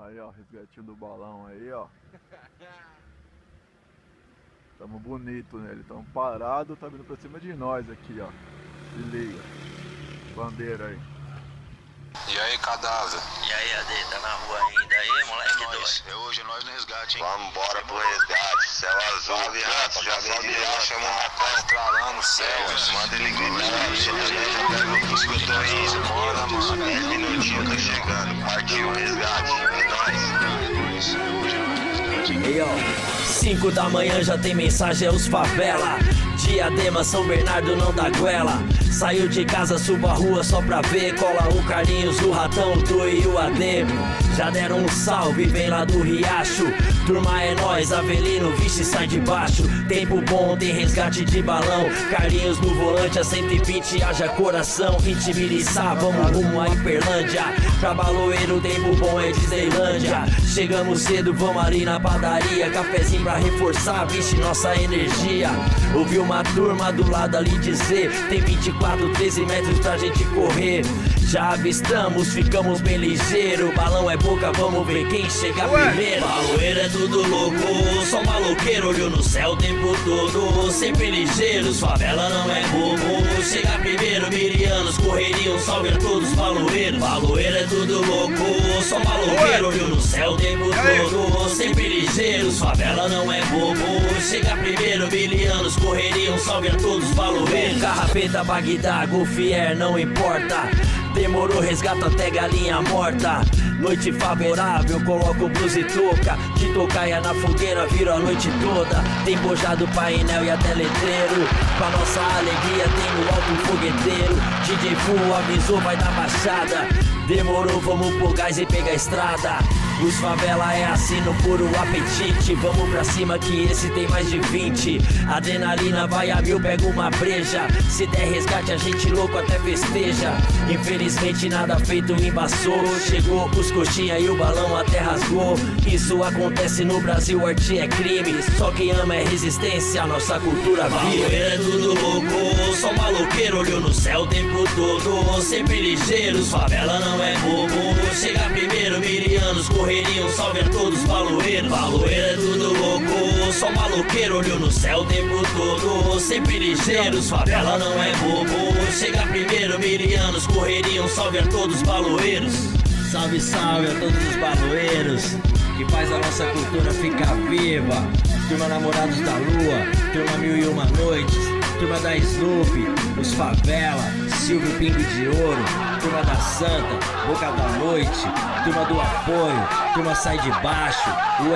Aí, ó, resgatinho do balão aí, ó. Tamo bonito nele, tamo parado, tá vindo pra cima de nós aqui, ó. Se liga. Bandeira aí. E aí, cadáver? E aí, AD, tá na rua ainda aí, moleque doido? É hoje nós no resgate, hein? Vambora pro resgate, céu azul, rato, já vem de lá, chama o Macau, Estralando o céu, manda ele gritar, já pega o que eu tô indo, bora mano, 10 minutinhos tô chegando, partiu o resgate, é nóis. Ei, ó, 5 da manhã já tem mensagem aos favela. Diadema, São Bernardo não dá goela. Saiu de casa, suba a rua só pra ver. Cola o Carlinhos, o Ratão, o Tu e o AD. Já deram um salve, vem lá do Riacho. Turma é nóis, Avelino, vixe, sai de baixo. Tempo bom, tem resgate de balão. Carlinhos no volante, a 120, haja coração. Intimiriçar, vamos rumo a Hiperlândia. Pra Baloeiro, tempo bom é Disneylândia. Chegamos cedo, vamos ali na padaria. Cafezinho pra reforçar, vixe, nossa energia. Ouvi uma turma do lado ali dizer: tem 24, 13 metros pra gente correr. Já avistamos, ficamos bem ligeiro. Balão é boca, vamos ver quem chega primeiro. Baloeiro é tudo louco, só maloqueiro. Olho no céu o tempo todo, sempre ligeiros. Favela não é bobo, chega primeiro. Mirianos correriam, salve a todos baloeiros. Baloeiro é tudo louco, só maloqueiro. Olho no céu o tempo todo, sempre ligeiros. Favela não é bobo, chega primeiro. Mirianos correriam, salve a todos baloeiros. Carrapeta, Bagdá, Golfier, não importa. Demorou, resgata até galinha morta. Noite favorável, coloco blusa e touca. De tocaia na fogueira, viro a noite toda. Tem bojado, painel e até letreiro. Pra nossa alegria tem no alto um fogueteiro. DJ Full avisou, vai dar baixada. Demorou, vamos pro gás e pegar a estrada. Os favela é assim no puro apetite. Vamos pra cima que esse tem mais de 20. Adrenalina vai a mil, pega uma breja. Se der resgate a gente louco até festeja. Infelizmente nada feito embaçou. Chegou os coxinha e o balão até rasgou. Isso acontece no Brasil, arte é crime. Só quem ama é resistência, a nossa cultura vive. Baloeiro é tudo louco, só maloqueiro. Olho no céu o tempo todo, sempre ligeiros. Favela não é bobo, chega primeiro. Mirianos correriam, salve a todos baloeiros. Baloeiro é tudo louco, só maloqueiro. Olho no céu o tempo todo, sempre ligeiros. Favela não é bobo, chega primeiro. Mirianos correriam, salve a todos baloeiros. Salve, salve a todos os baloeiros, que faz a nossa cultura ficar viva. Turma Namorados da Lua, turma 1001 Noites, turma da Snoopy, os Favela, Silvio Pingo de Ouro, turma da Santa, Boca da Noite, turma do Apoio, turma Sai de Baixo,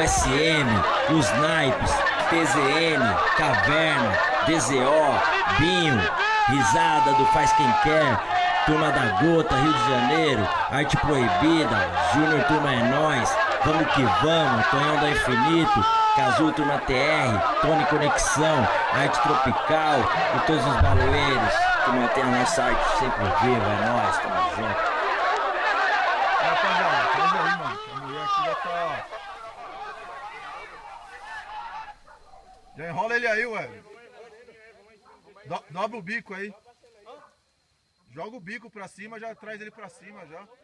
USM, os Naipes, TZN, Caverna, DZO, Binho, Risada do Faz Quem Quer, turma da Gota, Rio de Janeiro, Arte Proibida, Júnior Turma é Nós, vamos que vamos, Tonhão da Infinito, Cazu Turma TR, Tony Conexão, Arte Tropical e todos os baloeiros que mantêm a nossa arte sempre viva, é nóis, tamo junto. Rapaziada, traz aí, mano. A mulher aqui já tá. Já enrola ele aí, ué. Dobra o bico aí. Joga o bico pra cima, já traz ele pra cima já.